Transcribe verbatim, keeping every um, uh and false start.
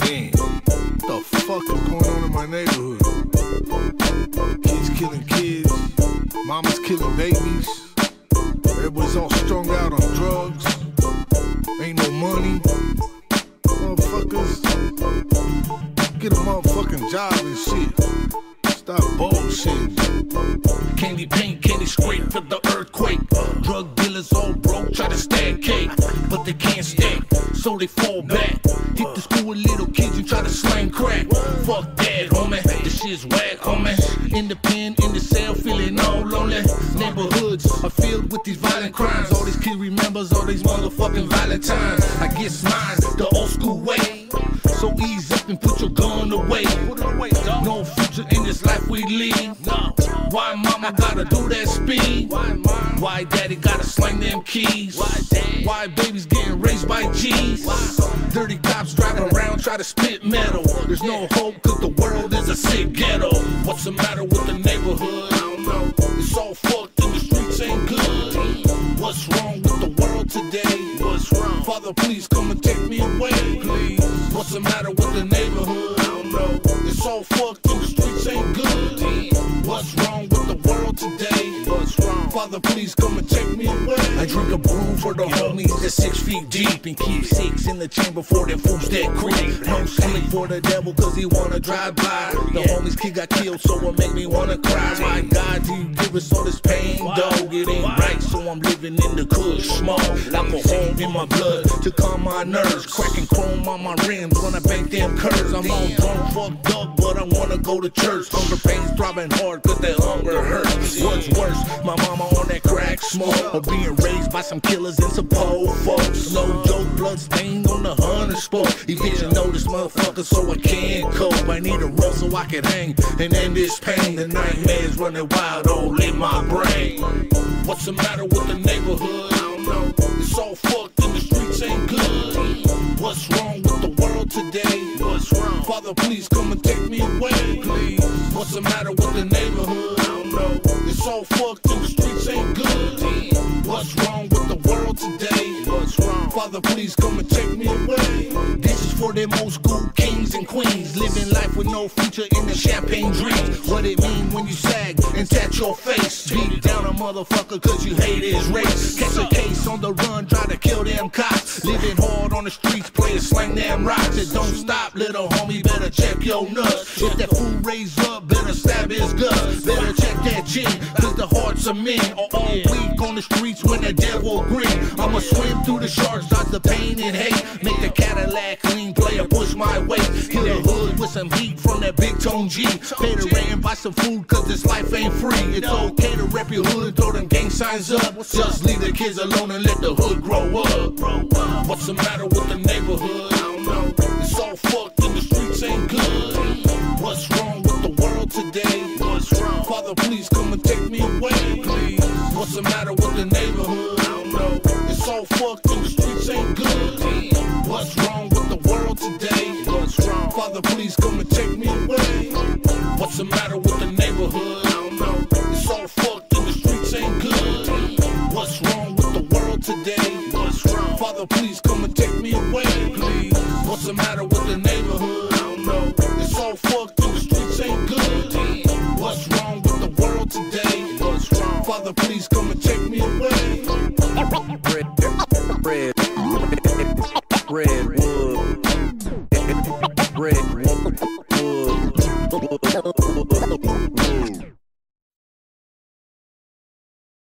Damn, what the fuck is going on in my neighborhood? Kids killing kids, mamas killing babies. Everybody's all strung out on drugs. Ain't no money. Motherfuckers, get a motherfucking job and shit. Stop bullshit. Candy paint, candy scrape for the earthquake. Drug dealers all broke, try to stack cake, but they can't stack, so they fall back. Hit the school with little kids and try to slang crack. Fuck that, homie, this shit's whack, homie. In the pen, in the cell, feeling all lonely. Neighborhoods are filled with these violent crimes. All these kids remembers all these motherfucking violent times. I guess mine, the old school way. So ease up and put your gun away. No future in this life we lead. Why mama gotta do that speed? Why daddy gotta slang them keys? Why babies getting raised by G's? Dirty cops driving around try to spit metal. There's no hope cause the world is a sick ghetto. What's the matter with the neighborhood? I don't know. It's all fucked and the streets ain't good. What's wrong with the world today? What's wrong? Father, please come and take me away, please. What's the matter with the neighborhood? I don't know. It's all fucked and the streets ain't good. What's wrong with the world today? What's wrong? Father, please come and take me away. I drink a brew for the homies that's six feet deep and keep six in the chamber for them fools that creep. No sleep for the devil cause he wanna drive by. The homies kid got killed so it make me wanna cry. My God, do you give us all this pain, dog? It ain't right, so I'm living in the kush smoke. Alcohol in my blood to calm my nerves. Cracking chrome on my rims when I bank them curves. I'm all drunk, fucked up, but I wanna go to church. Hunger pain's throbbing hard cause that hunger hurts. What's worse, my mama on that crack smoke, or being raised by some killers and some pole folks. No joke, blood stain on the hunter spoke. Eviction notice, motherfucker, so I can't cope. I need a run so I can hang and end this pain. The nightmares running wild all in my brain. What's the matter with the neighborhood? I don't know. It's all fucked and the streets ain't good. What's wrong with the world today? What's wrong? Father, please come and take me away, please. What's the matter with the neighborhood? I don't know. It's all fucked and the streets ain't good. What's wrong with the world today? What's wrong? Father, please come and take me away. This is for them old school kings and queens, living life with no future in the champagne dreams. What it mean when you sag and tat your face? Beat down a motherfucker cause you hate his race. Catch a case on the run, try to kill them cops. Living hard on the streets, play and slang them rocks. It don't stop, little homie, better check your nuts. If that fool raise up, better stab his guts. Better check that chin, cause the hearts of men are all weak on the streets when the devil green. I'ma swim through the sharks, dodge the pain and hate. Make the Cadillac clean, player push my weight. Hit the hood with some heat from that big tone G. Pay the rent and buy some food cause this life ain't free. It's okay to rep your hood and throw them gang signs up. Just leave the kids alone and let the hood grow up. What's the matter with the neighborhood? I don't know. It's all fucked and the streets ain't good. What's wrong with the world today? What's wrong? Father, please come and take me away, please. What's the matter with the neighborhood? I don't know. It's all fucked and the streets ain't good. What's wrong with the world today? What's wrong? Father, please come and take me away. What's the matter with the neighborhood? I don't know. It's all fucked and the streets ain't good. What's wrong with the world today? What's wrong? Father, please come and take me away, please. What's the matter with the neighborhood? I don't know. It's all fucked and the streets ain't good. What's wrong with the world today? What's wrong? Father, please come and take me away. Red, red, red, red, wood, wood, wood.